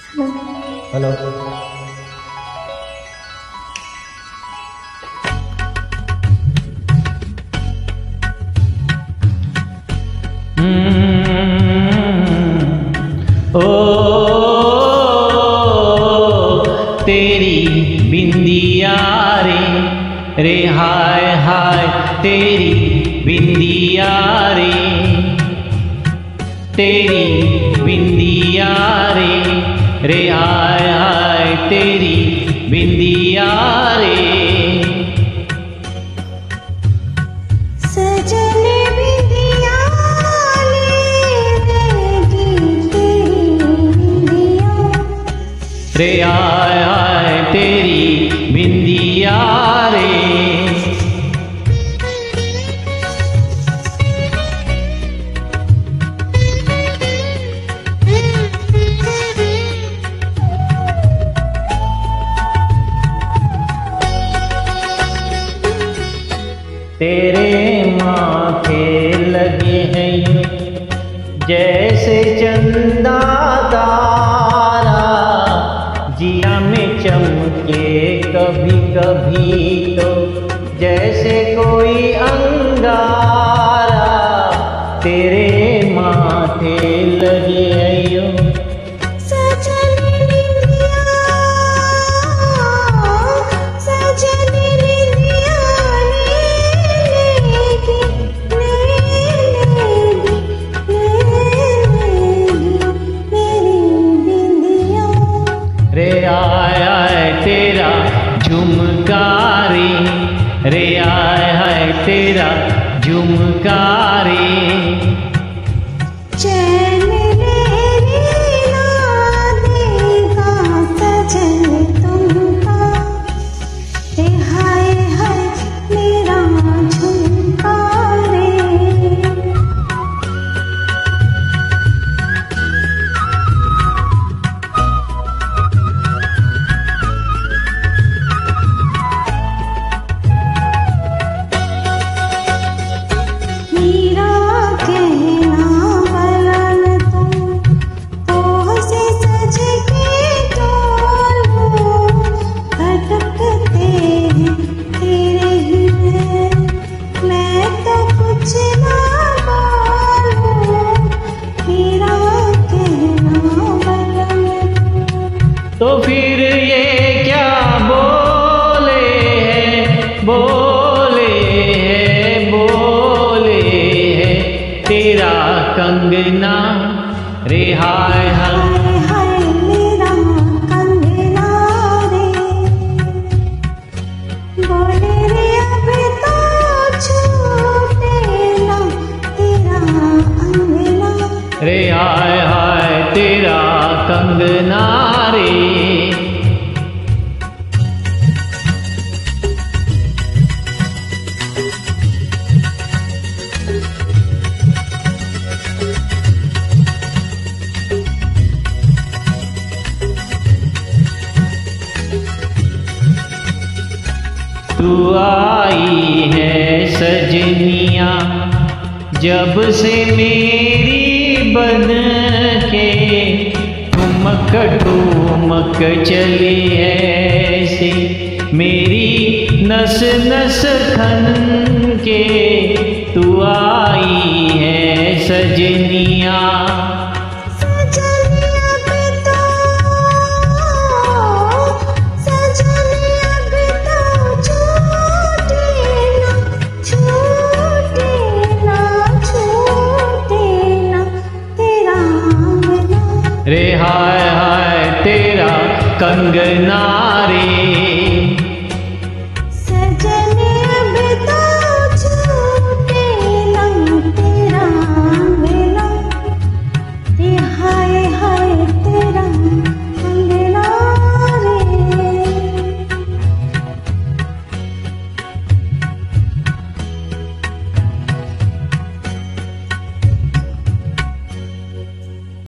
Hello. ओ तेरी बिंदिया रे, रे हाय हाय तेरी बिंदिया रे, तेरी बिंदिया रे, रे हाय हाय तेरी बिंदिया रे। सजने बिंदिया लेगी तेरी बिंदिया, रे हाय हाय तेरी बिंदिया रे। तेरे माथे लगे हैं यूं जैसे चंदा तारा, जिया में चमके कभी कभी तो जैसे कोई अंगारा। तेरे माथे लगे हैं यूं सजने बिंदिया, सजने बिंदिया लेगी मेरी बिंदिया, रे आय आय तेरा झुमका रे, रे आय हाय तेरा झुमका रे। चैन मेरी ना देगा सजन तुमका, रे हाय हाय मेरा झुमका रे। मेरा कहना बलन तुम कोह से सज के डोलो, भटकते हैं तेरे ही मैं तो कुछ ना बोलूं। मेरा कहना बलन तो फिर ये क्या बोले हैं, बोले हैं, बोले हैं तेरा कंगना, रे हाय हाय हाय हाय मेरा कंगना रे। बोले रे अब तो छूटे ना तेरा अंगना, रे हाय हाय तेरा कंगना रे। तू आई है सजनिया जब से मेरी बन के, ठुमक ठुमक चली ऐसे मेरी नस नस खन के। तू आई है सजनिया, सजनिया भी तो, सजनिया भी तो छूटे ना, छूटे ना, छूटे ना तेरा अंगना, रे हाय हाय तेरा कंगना